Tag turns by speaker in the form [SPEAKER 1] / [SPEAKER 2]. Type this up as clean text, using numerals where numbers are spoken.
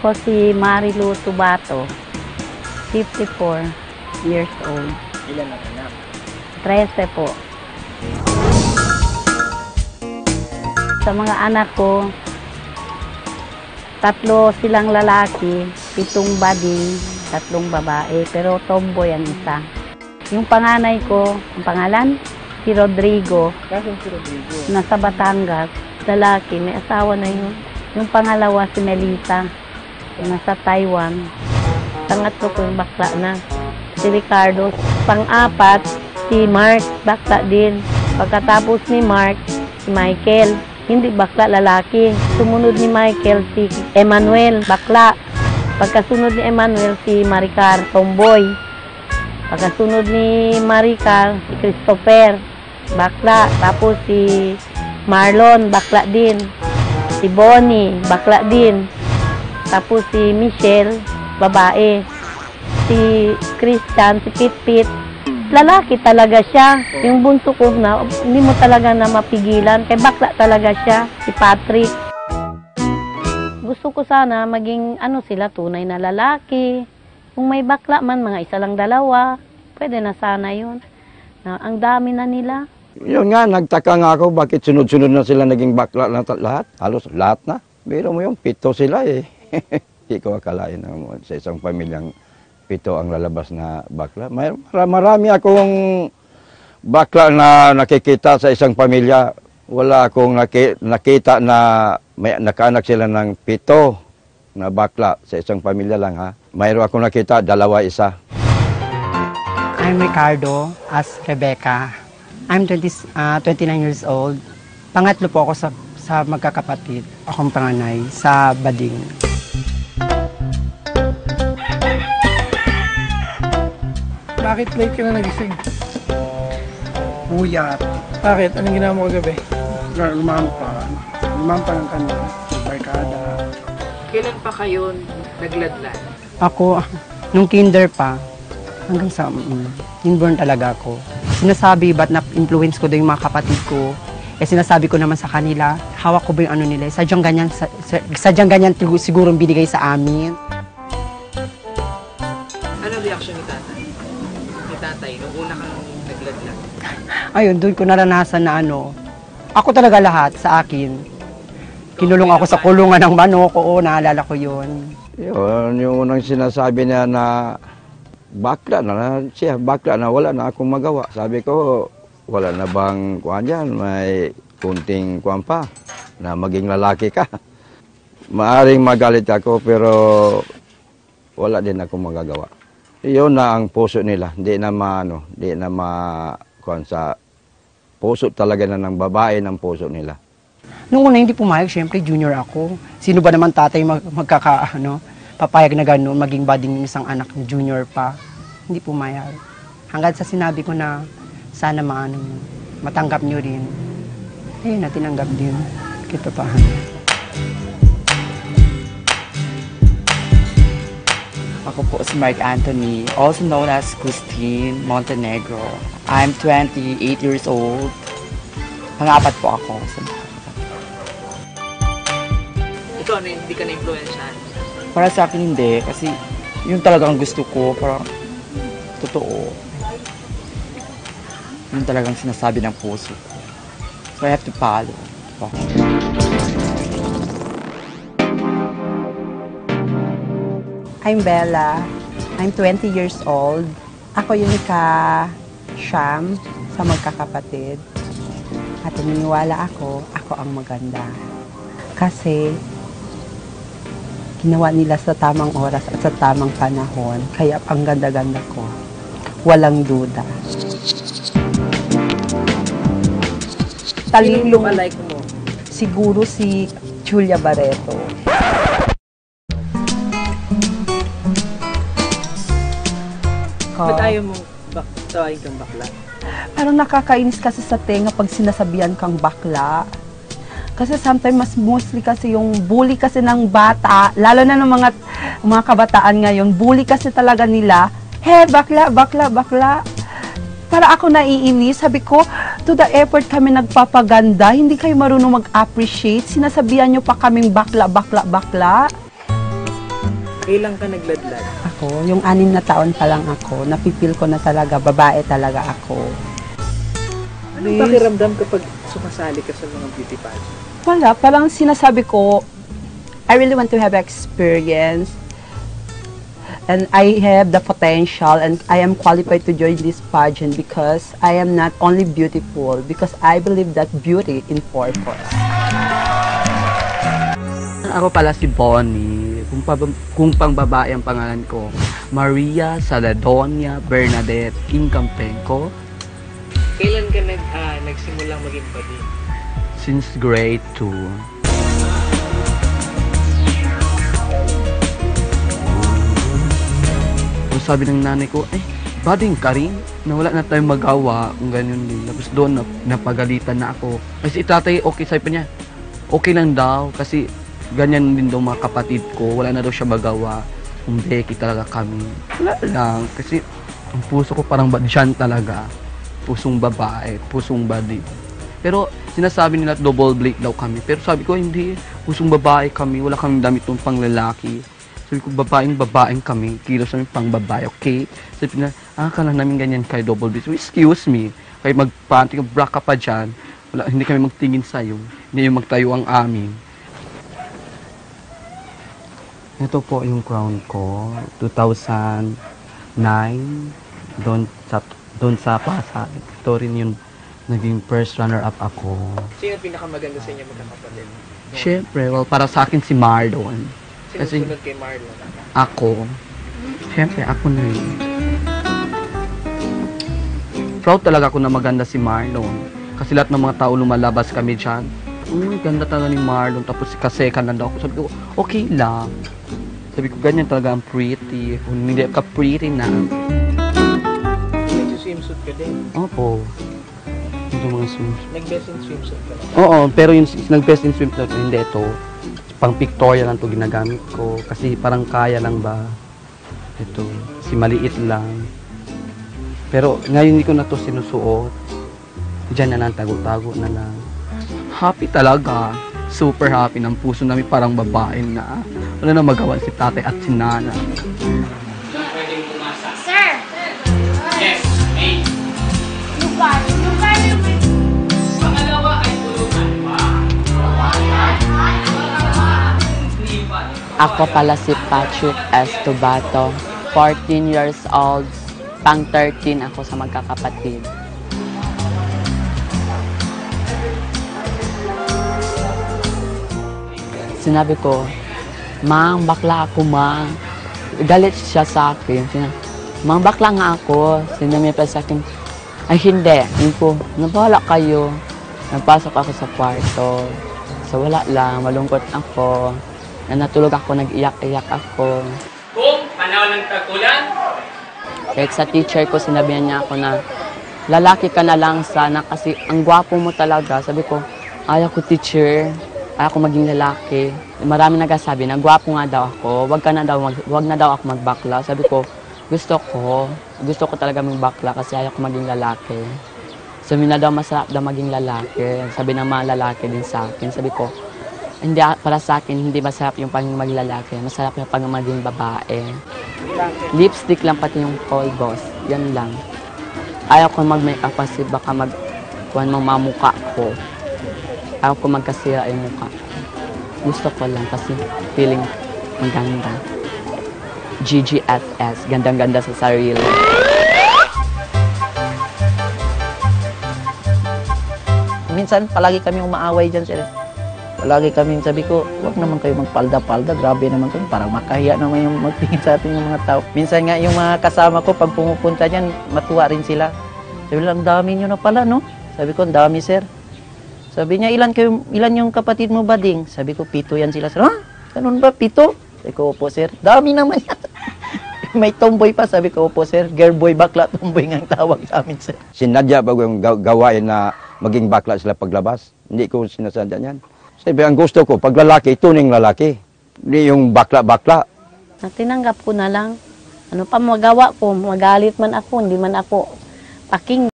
[SPEAKER 1] Ako si Marilu Tubato, 54 years old.
[SPEAKER 2] Ilan ang anak?
[SPEAKER 1] 13 po. Sa mga anak ko, 3 silang lalaki, 7 bading, 3 babae, pero tomboy ang isa. Yung panganay ko, ang pangalan, si Rodrigo.
[SPEAKER 2] Kaso si Rodrigo?
[SPEAKER 1] Nasa Batangas, lalaki, may asawa na yun. Yung pangalawa, si Melissa, nasa Taiwan. Pangatlo ko yung bakla na, si Ricardo. Pang-apat, si Mark, bakla din. Pagkatapos ni Mark, si Michael. Hindi bakla, lalaki. Sumunod ni Michael, si Emmanuel, bakla. Pagkasunod ni Emmanuel, si Maricar, tomboy. Pagkasunod ni Maricar, si Christopher, bakla. Tapos si Marlon, bakla din. Si Bonnie, bakla din. Tapos si Michelle, babae. Si Christian, si Pit-Pit, lalaki talaga siya. Yung bunso ko na, hindi mo talaga na mapigilan. Kaya bakla talaga siya. Si Patrick. Gusto ko sana maging sila, tunay na lalaki. Kung may bakla man, mga isa lang 2, pwede na sana yun. Na, ang dami na nila.
[SPEAKER 3] Yun nga, nagtaka nga ako bakit sunod-sunod na sila naging bakla na lahat. Halos lahat na. Biro mo yung 7 sila eh. Hindi ko akalain na sa isang pamilyang 7 ang lalabas na bakla. Marami akong bakla na nakikita sa isang pamilya. Wala akong nakita na may nakaanak sila ng 7 na bakla sa isang pamilya lang ha. Mayroon akong nakita, 2, 1.
[SPEAKER 4] I'm Ricardo as Rebecca. I'm 29 years old. Pangatlo po ako sa magkakapatid. Akong panganay sa Bading.
[SPEAKER 2] Bakit late ka na nagising?
[SPEAKER 4] Buyat.
[SPEAKER 2] Bakit? Anong ginawa mo kagabi?
[SPEAKER 4] Lumampa ng kanila. Barkada.
[SPEAKER 5] Kailan pa kayo nagladlad?
[SPEAKER 4] Ako, nung kinder pa, hanggang sa inborn talaga ako. Sinasabi, ba't na-influence ko daw yung mga kapatid ko? Sinasabi ko naman sa kanila, hawak ko ba yung nila? Sadyang ganyan siguro binigay sa amin.
[SPEAKER 5] Ano reaction ni tatay? Ni tatay, nung una kang nagladlad?
[SPEAKER 4] Ayun, doon ko naranasan na ako talaga lahat sa akin. Kinulong ako sa kulungan ng manok, oo, naalala ko yun.
[SPEAKER 3] Yun, yung unang sinasabi niya na bakla na siya, bakla na wala na akong magawa. Sabi ko, wala na bang kuhan dyan, may kunting kuhan pa na maging lalaki ka. Maaring magalit ako pero wala din akong magagawa. Yun na ang puso nila, hindi na kuhan sa puso talaga na ng babae ng puso nila.
[SPEAKER 4] Nung una hindi pumayag, syempre junior ako. Sino ba naman tatay papayag na gano'n, maging bading ng isang anak ng junior pa. Hindi pumayag. Hanggang sa sinabi ko na sana matanggap nyo rin. Ayun na, tinanggap din. Kita pa.
[SPEAKER 6] Ako po si Mark Anthony, also known as Christine Montenegro. I'm 28 years old. Pang-apat po ako.
[SPEAKER 5] Ikaw, hindi ka na-influensyahan?
[SPEAKER 6] Para sa akin hindi, kasi yun talagang gusto ko, parang totoo. Yun talagang sinasabi ng puso ko. So I have to follow.
[SPEAKER 4] I'm Bella. I'm 20 years old. Ako yung ka-siyam sa magkakapatid. At naniniwala ako ang maganda. Kasi ginawa nila sa tamang oras at sa tamang panahon. Kaya ang ganda-ganda ko. Walang duda.
[SPEAKER 5] Sinong lookalike mo?
[SPEAKER 4] Siguro si Julia Barreto.
[SPEAKER 5] Ba't ayaw mong tawagin kang bakla?
[SPEAKER 4] Pero nakakainis kasi sa tenga pag sinasabihan kang bakla. Kasi sometimes mas mostly kasi yung bully kasi ng bata, lalo na ng mga kabataan ngayon, bully kasi talaga nila, bakla, bakla, bakla. Para ako naiinis, sabi ko, to the effort kami nagpapaganda, hindi kayo marunong mag-appreciate, sinasabihan nyo pa kaming bakla, bakla, bakla.
[SPEAKER 5] Kailan ka nagladlad?
[SPEAKER 4] Ako, yung 6 na taon pa lang ako, napipil ko na talaga, babae talaga ako.
[SPEAKER 5] Anong pakiramdam kapag sumasali ka sa mga beauty pageant?
[SPEAKER 4] Wala, parang sinasabi ko, I really want to have experience and I have the potential and I am qualified to join this pageant because I am not only beautiful, because I believe that beauty in purpose.
[SPEAKER 6] Ako pala si Bonnie. Kung pang babae ang pangalan ko, Maria Saladonia Bernadette Incampenco.
[SPEAKER 5] Kailan ka nagsimulang maging bading?
[SPEAKER 6] Since grade 2. Kung sabi ng nanay ko, bading ka rin, na wala na tayong magawa, kung ganyan din. Tapos doon, napagalitan na ako. Kasi itatay, okay, sabi pa niya, okay lang daw, kasi ganyan din daw mga kapatid ko, wala na daw siya magawa. Umbeki talaga kami. Wala lang, kasi ang puso ko parang dyan talaga. Pusong babae, pusong badi. Pero sinasabi nila double blade daw kami. Pero sabi ko, hindi, pusong babae kami, wala kaming damit ng pang lalaki. Sabi ko, babaeng kami, kilos namin pang babae, okay? Sabi na, akala namin ganyan kay double blade. So, excuse me, kaya magpanty, bra ka pa dyan, wala, hindi kami magtingin sa'yo, hindi yung magtayo ang amin. Ito po yung crown ko, 2009, doon sa Pasay. Ito rin yung naging first runner-up ako.
[SPEAKER 5] Sino pinakamaganda sa inyo magkakapatid?
[SPEAKER 6] Siyempre, well, para sa akin si Marlon.
[SPEAKER 5] Sino
[SPEAKER 6] Kasi
[SPEAKER 5] sunod kay Marlon?
[SPEAKER 6] ako, siyempre ako na yun. Proud talaga ako na maganda si Marlon. Kasi lahat ng mga tao lumalabas kami dyan. Ganda talaga ni Marlon. Tapos kasekan lang daw ako. Sabi ko, okay lang. Sabi ko, ganyan talaga ang pretty. Kung hindi ka pretty na.
[SPEAKER 5] Nag-swimsuit ka din?
[SPEAKER 6] Opo. Ito mga swimsuit.
[SPEAKER 5] Nag-best in swimsuit ka na?
[SPEAKER 6] Oo, pero yung nag-best in swimsuit, hindi ito. Pang pictorial lang ito ginagamit ko. Kasi parang kaya lang ba. Ito, si maliit lang. Pero ngayon hindi ko na ito sinusuot. Diyan na lang, tago-tago na lang. Happy talaga. Super happy ng puso namin, parang babae na. Wala na magawa si tatay at si nana.
[SPEAKER 5] Pwedeng pumasa.
[SPEAKER 7] Sir!
[SPEAKER 5] Yes, may.
[SPEAKER 7] Lugar! Lugar!
[SPEAKER 5] Pangalawa ay tulungan pa.
[SPEAKER 8] Ako pala si Patrick S. Tubato, 14 years old, pang 13 ako sa magkakapatid. Sinabi ko, Mang, bakla ako, Mang. Galit siya sa akin. Mang, bakla nga ako. Sinabi pa sa akin, ay hindi. Yun po, nabahala kayo. Nagpasok ako sa kwarto. So wala lang, malungkot ako. Natulog ako, nag-iyak-iyak ako.
[SPEAKER 5] Kung panahon ng tagkulan,
[SPEAKER 8] Kahit sa teacher ko, sinabihan niya ako na, lalaki ka na lang sana kasi ang gwapo mo talaga. Sabi ko, ayaw ko teacher. Ayaw ko maging lalaki. Marami nagsasabi na gwapo nga daw ako. Wag na daw ako magbakla. Sabi ko, gusto ko talaga magbakla kasi ayaw ko maging lalaki. Sabi na daw masarap daw maging lalaki. Sabi ng mga lalaki din sa akin. Sabi ko, hindi, para sa akin, hindi masarap yung pagiging maging lalaki. Masarap yung pagiging maging babae. Lipstick lang pati yung polvos. Yan lang. Ayaw ko mag-makeup kasi baka kuhan mo mamuka ko. Ayaw ko magkasira yung mukha. Gusto ko lang kasi feeling maganda. GGFS, gandang-ganda sa sarili.
[SPEAKER 9] Minsan, palagi kami umaaway dyan, sir. Palagi kami, sabi ko, huwag naman kayo magpalda-palda. Grabe naman kayo, parang makahiya naman yung magtingin sa atin yung mga tao. Minsan nga, yung mga kasama ko, pag pumupunta dyan, matuwa rin sila. Sabi lang, ang dami nyo na pala, no? Sabi ko, ang dami, sir. Sabi niya, ilan yung kapatid mo, bading? Sabi ko, 7 yan sila. Sir, ha? Ganun ba, 7? Sabi ko, opo, sir. Dami naman yan. May tomboy pa, sabi ko, opo, sir. Girl boy, bakla, tomboy nga ang tawag sa amin, sir.
[SPEAKER 3] Sinadya ba yung gawain na maging bakla sila paglabas? Hindi ko sinasadya yan. Sabi, ang gusto ko, pag lalaki, tuning lalaki. Hindi yung bakla-bakla.
[SPEAKER 1] Tinanggap ko na lang. Ano pa magawa ko, magalit man ako, hindi man ako paking